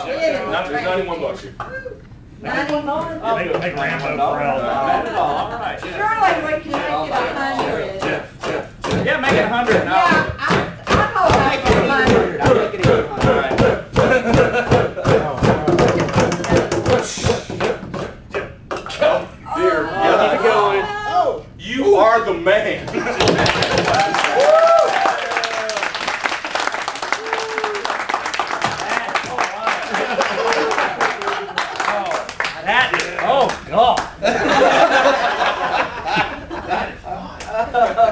There's 91 bucks here. 91. Make Rambo proud. All right. Surely we can make it 100. Yeah, make it 100. Yeah, I'll make it 100. I'll make it 100. All right. Oh, dear God. Keep it going. You are the man. Oh, God. That is